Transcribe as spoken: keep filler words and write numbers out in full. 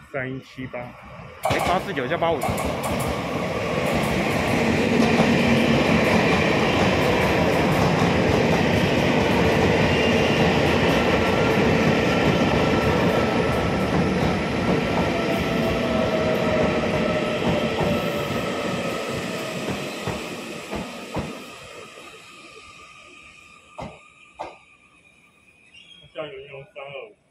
三一七八，哎，八四九加八五。加油用三二五。